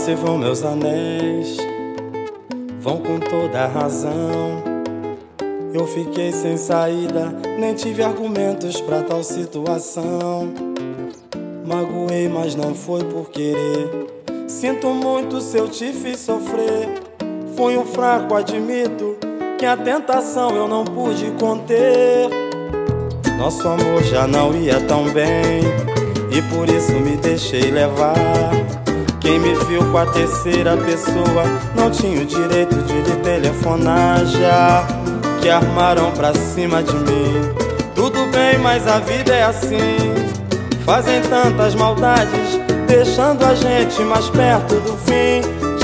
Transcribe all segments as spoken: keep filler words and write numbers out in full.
se vão meus anéis, vão com toda a razão. Eu fiquei sem saída, nem tive argumentos pra tal situação. Magoei, mas não foi por querer. Sinto muito se eu te fiz sofrer. Fui um fraco, admito que a tentação eu não pude conter. Nosso amor já não ia tão bem e por isso me deixei levar. Quem me viu com a terceira pessoa não tinha o direito de lhe telefonar. Já que armaram pra cima de mim, tudo bem, mas a vida é assim. Fazem tantas maldades, deixando a gente mais perto do fim.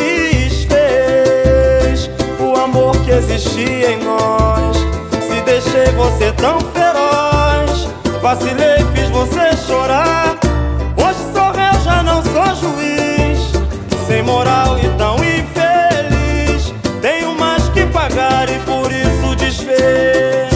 Desfez o amor que existia em nós. Se deixei você tão feroz, vacilei, fiz você chorar. Hoje sou réu, já não sou juiz. Sem moral e tão infeliz, tenho mais que pagar e por isso desfez.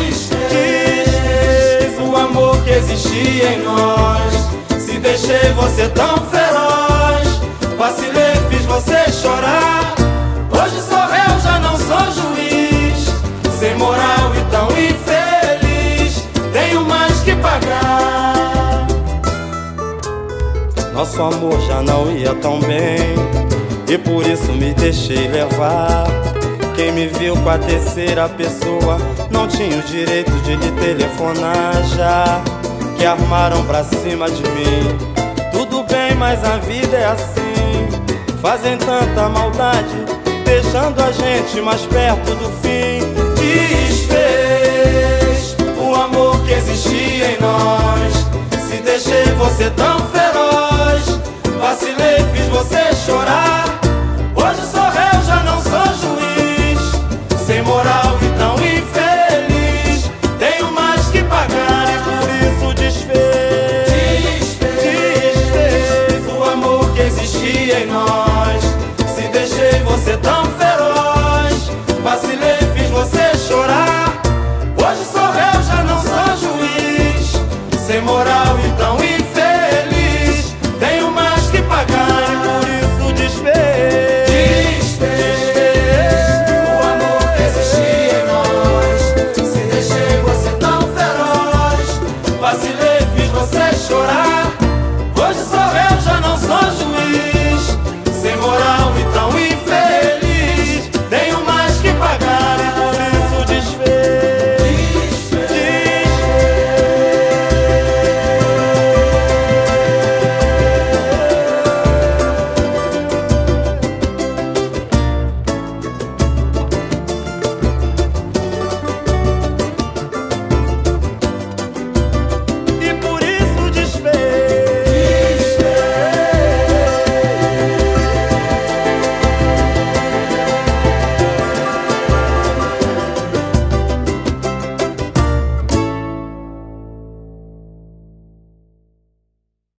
Desfez o amor que existia em nós. Se deixei você tão feroz, vacilei, fiz você chorar. Hoje sou réu, já não sou juiz. Sem moral e tão infeliz, tenho mais que pagar. Nosso amor já não ia tão bem e por isso me deixei levar. Quem me viu com a terceira pessoa não tinha o direito de lhe telefonar. Já que armaram pra cima de mim, tudo bem, mas a vida é assim. Fazem tanta maldade, deixando a gente mais perto do fim. Desfez o amor que existia em nós. Se deixei você tão feroz, vacilei, fiz você chorar.